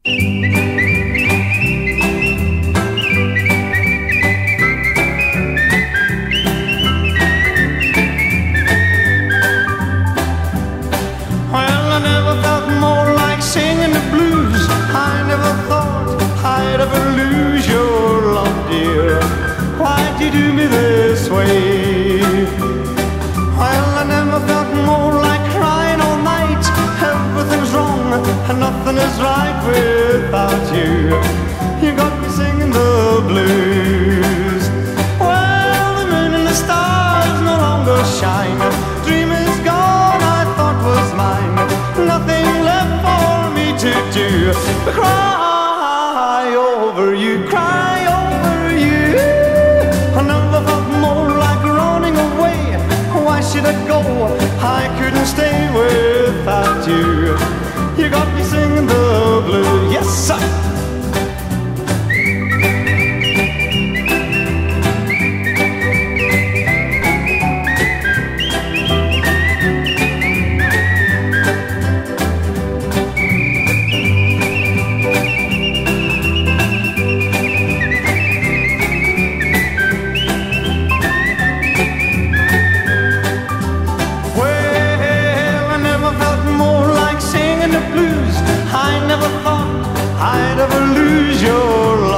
Well, I never felt more like singing the blues. I never thought I'd ever lose your love, dear. Why'd you do me this way? Well, I never felt more like crying all night. Everything's wrong and nothing is right without you. You got me singing the blues. Well, the moon and the stars no longer shine. Dream is gone, I thought was mine. Nothing left for me to do but cry over you, cry over you. I never felt more like running away. Why should I go? I couldn't stay without you. You got me singing the blues, yes sir. I never thought I'd ever lose your love.